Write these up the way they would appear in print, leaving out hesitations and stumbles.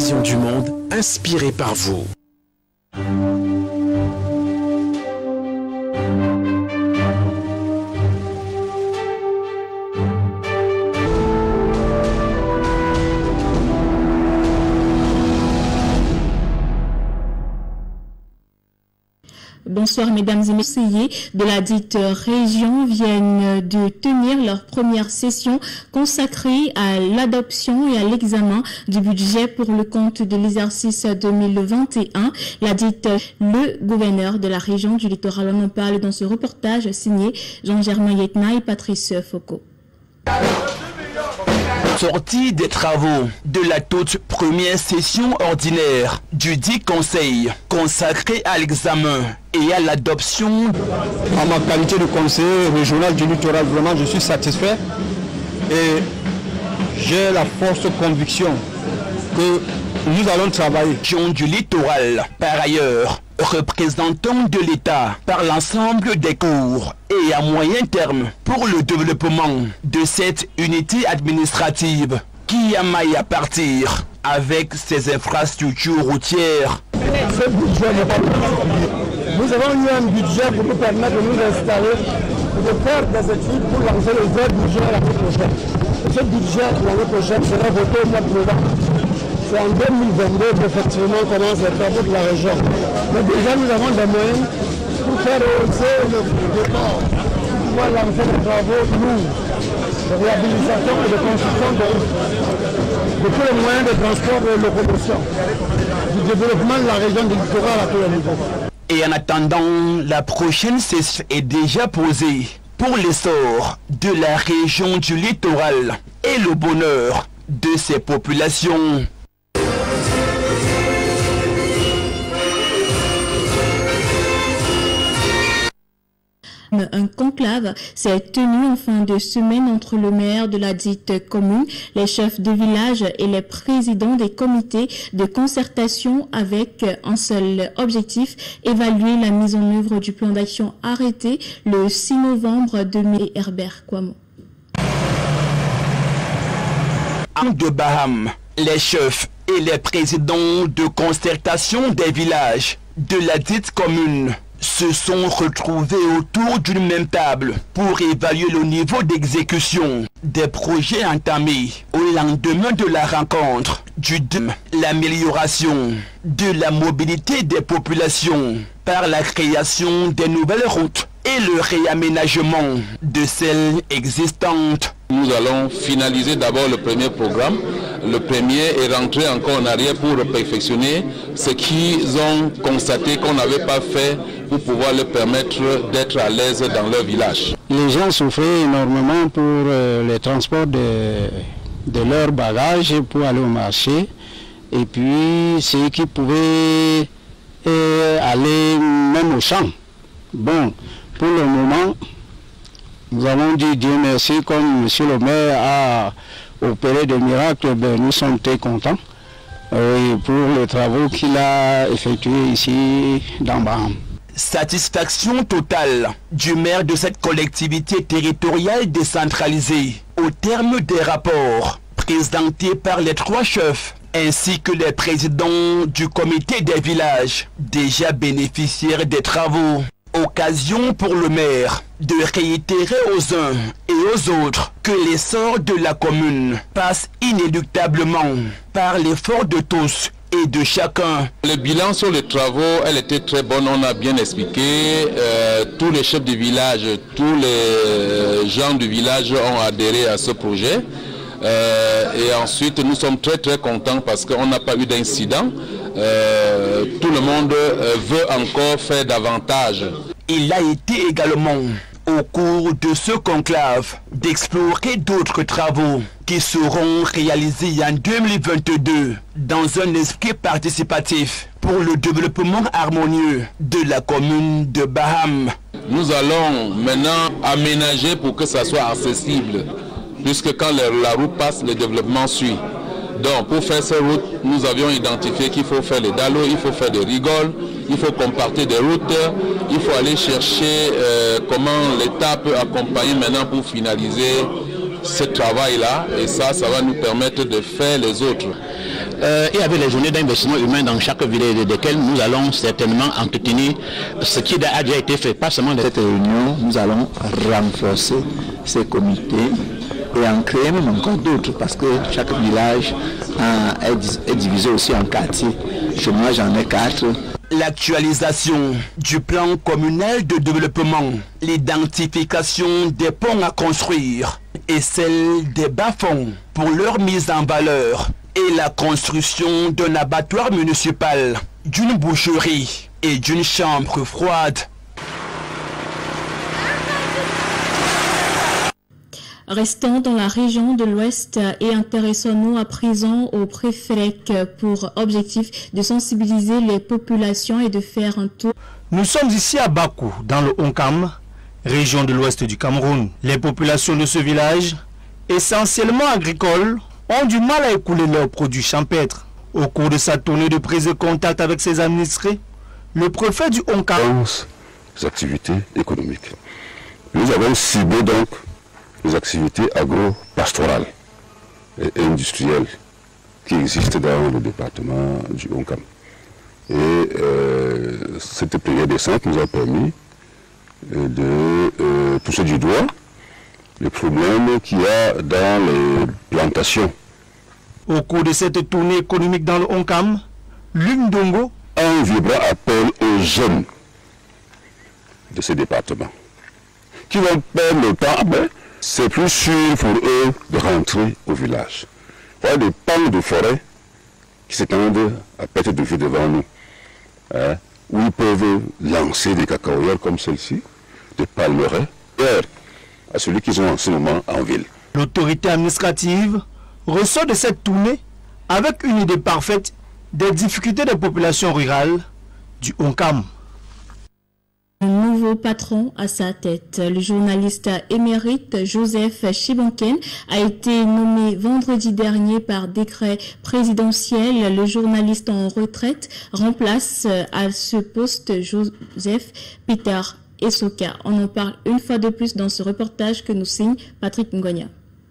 vision du monde inspirée par vous. Bonsoir mesdames et messieurs, de la dite région viennent de tenir leur première session consacrée à l'adoption et à l'examen du budget pour le compte de l'exercice 2021. La dite le gouverneur de la région du littoral, on en parle dans ce reportage signé Jean-Germain Yetna et Patrice Foucault. Sortie des travaux de la toute première session ordinaire du dit conseil consacré à l'examen et à l'adoption. En ma qualité de conseiller régional du littoral, vraiment je suis satisfait et j'ai la forte conviction que nous allons travailler. Du littoral, par ailleurs, représentant de l'État par l'ensemble des cours et à moyen terme pour le développement de cette unité administrative qui a maille à partir avec ses infrastructures routières. Ce budget n'est pas possible. Nous avons eu un budget pour nous permettre de nous installer, de faire des études pour lancer le vrai budget l'année prochaine. Ce budget l'année prochaine sera voté au mois de novembre. C'est en 2022 qu'effectivement on commence les travaux de la région. Mais déjà nous avons des moyens pour faire hausser le départ, pour pouvoir lancer des travaux lourds, de réhabilitation et de construction de tous les moyens de transport et de locomotion, du développement de la région du littoral à tous les niveaux. Et en attendant, la prochaine session est déjà posée pour l'essor de la région du littoral et le bonheur de ses populations. Un conclave s'est tenu en fin de semaine entre le maire de la dite commune, les chefs de village et les présidents des comités de concertation avec un seul objectif, évaluer la mise en œuvre du plan d'action arrêté le 6 novembre 2000. Herbert Kwamo. De Baham, les chefs et les présidents de concertation des villages de la dite commune se sont retrouvés autour d'une même table pour évaluer le niveau d'exécution des projets entamés au lendemain de la rencontre l'amélioration de la mobilité des populations par la création des nouvelles routes et le réaménagement de celles existantes. Nous allons finaliser d'abord le premier programme, le premier et rentrer encore en arrière pour perfectionner ce qu'ils ont constaté qu'on n'avait pas fait pour pouvoir leur permettre d'être à l'aise dans leur village. Les gens souffraient énormément pour les transports de leurs bagages pour aller au marché et puis ceux qui pouvaient aller même au champ. Bon, pour le moment, nous avons dit Dieu merci, comme M. le maire a opéré des miracles, nous sommes très contents pour les travaux qu'il a effectués ici dans Baham. Satisfaction totale du maire de cette collectivité territoriale décentralisée au terme des rapports présentés par les trois chefs ainsi que les présidents du comité des villages déjà bénéficiaires des travaux. Occasion pour le maire de réitérer aux uns et aux autres que l'essor de la commune passe inéluctablement par l'effort de tous et de chacun. Le bilan sur les travaux, elle était très bonne, on a bien expliqué. Tous les chefs du village, tous les gens du village ont adhéré à ce projet. Et ensuite, nous sommes très contents parce qu'on n'a pas eu d'incident. Tout le monde veut encore faire davantage. Il a été également, au cours de ce conclave, d'explorer d'autres travaux qui seront réalisés en 2022 dans un esprit participatif pour le développement harmonieux de la commune de Baham. Nous allons maintenant aménager pour que ça soit accessible, puisque quand la route passe, le développement suit. Donc pour faire ces routes, nous avions identifié qu'il faut faire les dallos, il faut faire des rigoles, il faut compartir des routes, il faut aller chercher comment l'État peut accompagner maintenant pour finaliser ce travail-là. Et ça va nous permettre de faire les autres. et avec les journées d'investissement humain dans chaque ville desquelles nous allons certainement entretenir ce qui a déjà été fait. Pas seulement de cette réunion, nous allons renforcer ces comités et en créer même encore d'autres parce que chaque village est divisé aussi en quartiers. Chez moi, j'en ai 4. L'actualisation du plan communal de développement, l'identification des ponts à construire et celle des bas-fonds pour leur mise en valeur et la construction d'un abattoir municipal, d'une boucherie et d'une chambre froide. Restons dans la région de l'Ouest et intéressons-nous à présent au Préfec pour objectif de sensibiliser les populations et de faire un tour. Nous sommes ici à Bakou, dans le Onkam, région de l'Ouest du Cameroun. Les populations de ce village, essentiellement agricoles, ont du mal à écouler leurs produits champêtres. Au cours de sa tournée de prise de contact avec ses administrés, le préfet du Onkam... Les activités économiques. Nous avons ciblé donc les activités agro-pastorales et industrielles qui existent dans le département du Onkam. Et cette première descente nous a permis de toucher du doigt les problèmes qu'il y a dans les plantations. Au cours de cette tournée économique dans le Onkam, Lumdongo a un vibrant appel aux jeunes de ces départements qui vont perdre le temps après. C'est plus sûr pour eux de rentrer au village. Voilà des pans de forêt qui s'étendent à perte de vue devant nous, où ils peuvent lancer des cacaoyères comme celle-ci, des palmeraies, à celui qu'ils ont en ce moment en ville. L'autorité administrative ressort de cette tournée avec une idée parfaite des difficultés des populations rurales du Onkam. Un nouveau patron à sa tête. Le journaliste émérite Joseph Chibonken a été nommé vendredi dernier par décret présidentiel. Le journaliste en retraite remplace à ce poste Joseph Peter Esoka. On en parle une fois de plus dans ce reportage que nous signe Patrick Ngonia.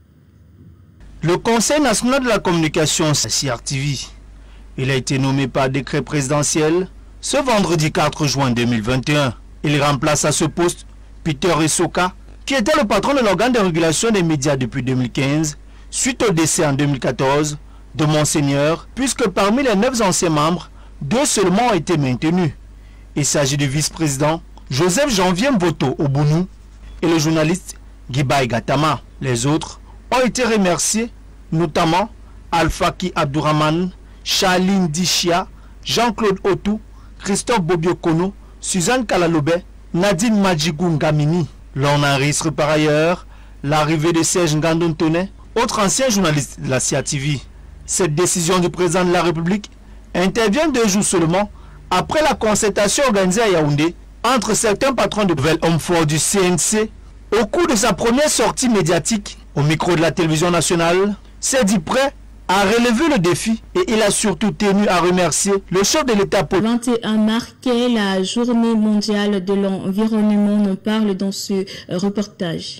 Le Conseil national de la communication, CRTV, il a été nommé par décret présidentiel ce vendredi 4 juin 2021. Il remplace à ce poste Peter Esoka, qui était le patron de l'organe de régulation des médias depuis 2015, suite au décès en 2014 de Monseigneur, puisque parmi les 9 anciens membres, 2 seulement ont été maintenus. Il s'agit du vice-président Joseph Janvier Mvoto Obunu et le journaliste Gibaï Gatama. Les autres ont été remerciés, notamment Alfaki Abdourahman, Charline Dichia, Jean-Claude Otou, Christophe Bobiokono, Suzanne Kalalobe, Nadine Majigou Ngamini. L'on enregistre par ailleurs l'arrivée de Serge Ngandon-Tonnet, autre ancien journaliste de la CRTV. Cette décision du président de la République intervient 2 jours seulement après la concertation organisée à Yaoundé entre certains patrons de nouvel homme fort du CNC. Au cours de sa première sortie médiatique au micro de la télévision nationale, s'est dit prêt à relever le défi et il a surtout tenu à remercier le chef de l'État. 21 marquait la journée mondiale de l'environnement. On en parle dans ce reportage.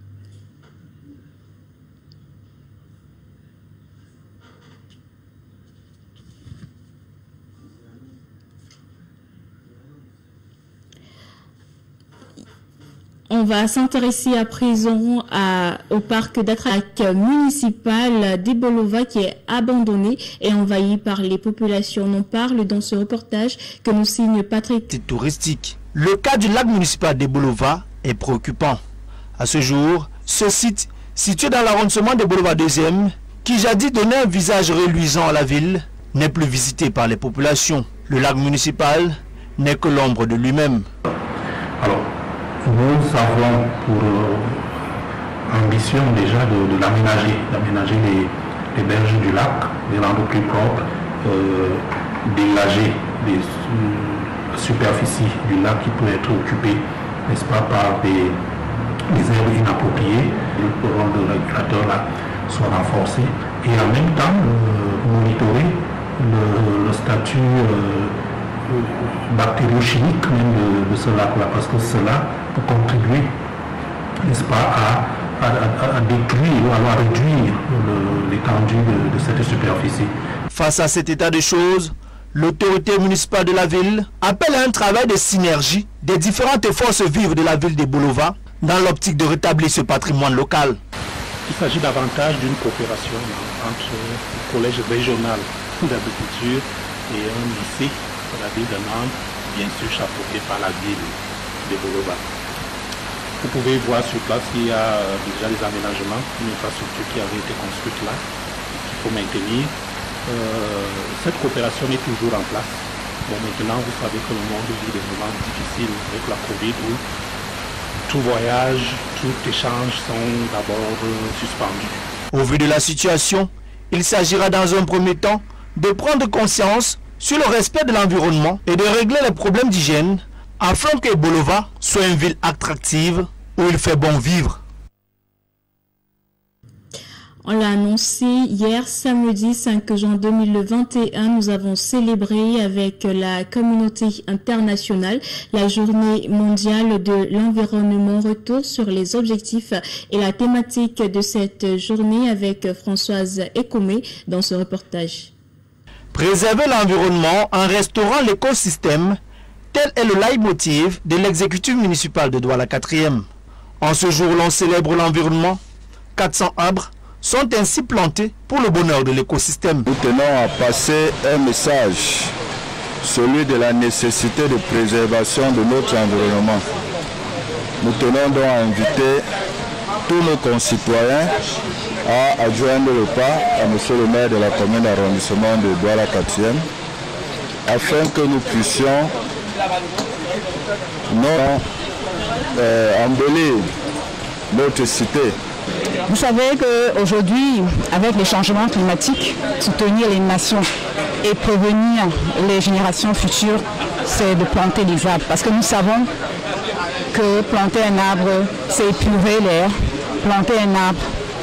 On va s'intéresser à présent au parc d'attractions municipal d'Ebolova qui est abandonné et envahi par les populations. On en parle dans ce reportage que nous signe Patrick. C'est touristique. Le cas du lac municipal d'Ebolova est préoccupant. À ce jour, ce site, situé dans l'arrondissement d'Ebolova 2e, qui jadis donnait un visage reluisant à la ville, n'est plus visité par les populations. Le lac municipal n'est que l'ombre de lui-même. Alors, nous avons pour ambition déjà de l'aménager, d'aménager les berges du lac, de les rendre plus propres, d'élager les superficies du lac qui pourraient être occupées, n'est-ce pas, par des herbes inappropriées. Le rôle de régulateur là soit renforcé et en même temps monitorer le statut bactério-chimique même de ce lac-là, parce que cela peut contribuer, n'est-ce pas, à détruire ou à réduire l'étendue de cette superficie. Face à cet état de choses, l'autorité municipale de la ville appelle à un travail de synergie des différentes forces vives de la ville de Bolova dans l'optique de rétablir ce patrimoine local. Il s'agit davantage d'une coopération entre le collège régional d'agriculture et un lycée de la ville de Nantes, bien sûr chapeauté par la ville de Bolova. Vous pouvez voir sur place qu'il y a déjà des aménagements, une infrastructure qui avait été construite là, qu'il faut maintenir. Cette coopération est toujours en place. Bon, maintenant, vous savez que le monde vit des moments difficiles avec la Covid où tout voyage, tout échange sont d'abord suspendus. Au vu de la situation, il s'agira dans un premier temps de prendre conscience sur le respect de l'environnement et de régler les problèmes d'hygiène afin que Bolova soit une ville attractive où il fait bon vivre. On l'a annoncé hier, samedi 5 juin 2021, nous avons célébré avec la communauté internationale la journée mondiale de l'environnement. Retour sur les objectifs et la thématique de cette journée avec Françoise Ekomé dans ce reportage. Préserver l'environnement en restaurant l'écosystème, tel est le leitmotiv de l'exécutif municipal de Douala 4e. En ce jour, l'on célèbre l'environnement. 400 arbres sont ainsi plantés pour le bonheur de l'écosystème. Nous tenons à passer un message, celui de la nécessité de préservation de notre environnement. Nous tenons donc à inviter tous nos concitoyens à adjoindre le pas à M. le maire de la commune d'arrondissement de Douala 4e afin que nous puissions embellir notre cité. Vous savez qu'aujourd'hui, avec les changements climatiques, soutenir les nations et prévenir les générations futures, c'est de planter des arbres. Parce que nous savons que planter un arbre, c'est épurer l'air. Planter un arbre,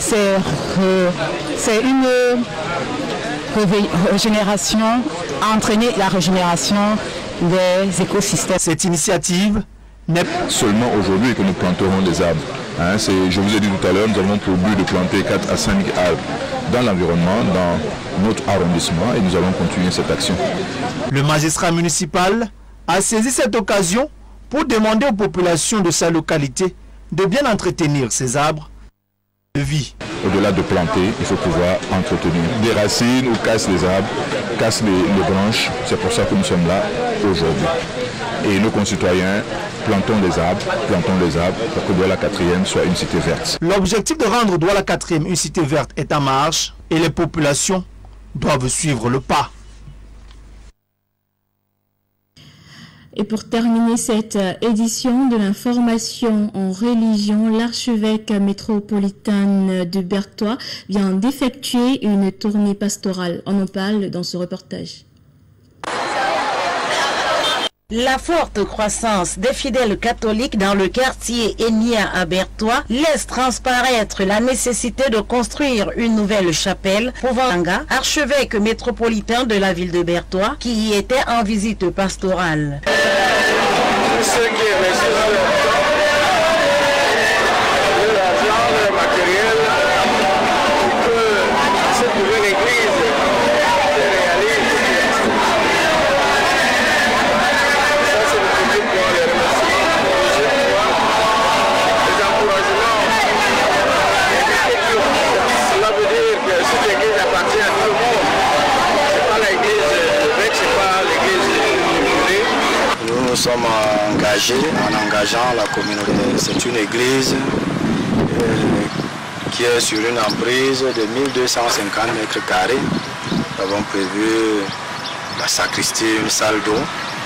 c'est une régénération, entraîner la régénération des écosystèmes. Cette initiative n'est pas seulement aujourd'hui que nous planterons des arbres. Je vous ai dit tout à l'heure, nous avons pour but de planter 4 à 5 arbres dans l'environnement, dans notre arrondissement, et nous allons continuer cette action. Le magistrat municipal a saisi cette occasion pour demander aux populations de sa localité de bien entretenir ces arbres de vie. Au-delà de planter, il faut pouvoir entretenir. Des racines ou casse les arbres, casse les branches, c'est pour ça que nous sommes là aujourd'hui. Et nos concitoyens, plantons des arbres pour que Douala 4e soit une cité verte. L'objectif de rendre Douala 4e une cité verte est en marche et les populations doivent suivre le pas. Et pour terminer cette édition de l'information en religion, l'archevêque métropolitain de Bertois vient d'effectuer une tournée pastorale. On en parle dans ce reportage. La forte croissance des fidèles catholiques dans le quartier Enia à Bertois laisse transparaître la nécessité de construire une nouvelle chapelle pour Vanga, archevêque métropolitain de la ville de Bertois, qui y était en visite pastorale. Nous sommes engagés en engageant la communauté. C'est une église qui est sur une emprise de 1250 mètres carrés. Nous avons prévu la sacristie, une salle d'eau,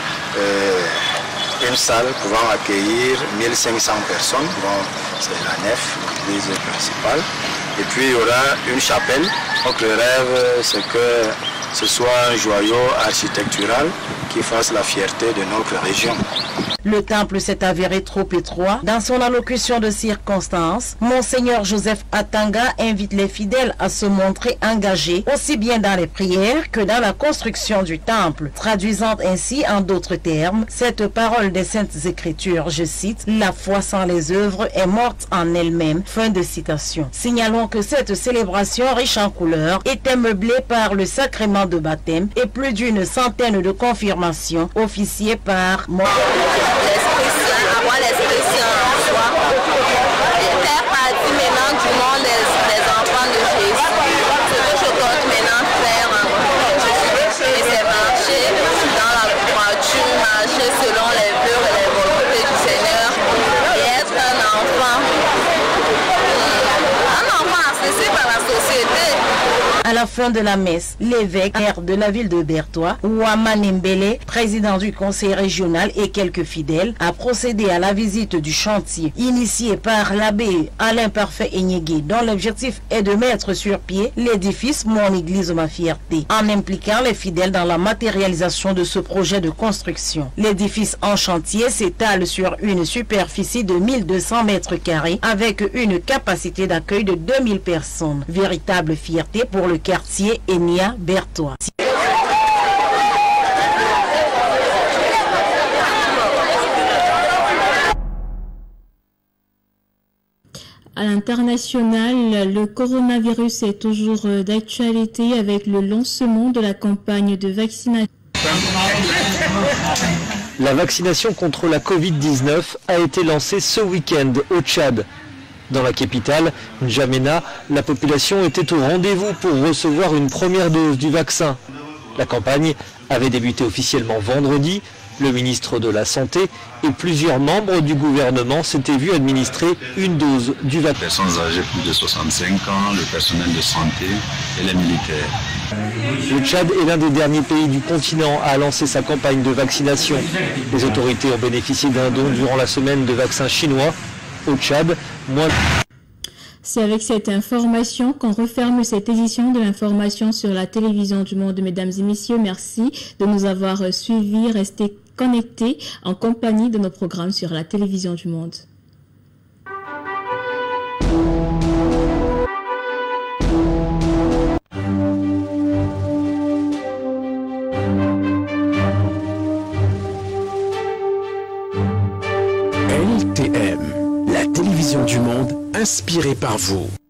une salle pouvant accueillir 1500 personnes. Bon, c'est la nef, l'église principale. Et puis il y aura une chapelle. Donc le rêve, c'est que ce soit un joyau architectural qui fasse la fierté de notre région. Le temple s'est avéré trop étroit. Dans son allocution de circonstance, Monseigneur Joseph Atanga invite les fidèles à se montrer engagés aussi bien dans les prières que dans la construction du temple, traduisant ainsi en d'autres termes cette parole des Saintes Écritures, je cite, « La foi sans les œuvres est morte en elle-même ». Fin de citation. Signalons que cette célébration riche en couleurs était meublée par le sacrement de baptême et plus d'une centaine de confirmations officiées par avoir l'expression en soi et faire partie maintenant du monde des enfants de Jésus. Ce que je compte maintenant faire c'est marcher dans la voiture, marcher selon les vœux et les volontés du Seigneur et être un enfant accessible à la société. À la fin de la messe, l'évêque de la ville de Bertois, Ouama Nembele, président du conseil régional et quelques fidèles, a procédé à la visite du chantier initié par l'abbé Alain Parfait Enyégué, dont l'objectif est de mettre sur pied l'édifice Mon Église Ma Fierté, en impliquant les fidèles dans la matérialisation de ce projet de construction. L'édifice en chantier s'étale sur une superficie de 1200 mètres carrés avec une capacité d'accueil de 2000 personnes. Véritable fierté pour le quartier Enia Bertois. À l'international, le coronavirus est toujours d'actualité avec le lancement de la campagne de vaccination. La vaccination contre la Covid-19 a été lancée ce week-end au Tchad. Dans la capitale, N'Djamena, la population était au rendez-vous pour recevoir une première dose du vaccin. La campagne avait débuté officiellement vendredi. Le ministre de la Santé et plusieurs membres du gouvernement s'étaient vus administrer une dose du vaccin. Les personnes âgées plus de 65 ans, le personnel de santé et les militaires. Le Tchad est l'un des derniers pays du continent à lancer sa campagne de vaccination. Les autorités ont bénéficié d'un don durant la semaine de vaccins chinois. Au Tchad, C'est avec cette information qu'on referme cette édition de l'information sur la télévision du monde. Mesdames et messieurs, merci de nous avoir suivis. Restez connectés en compagnie de nos programmes sur la télévision du monde. LTM, la télévision du monde inspirée par vous.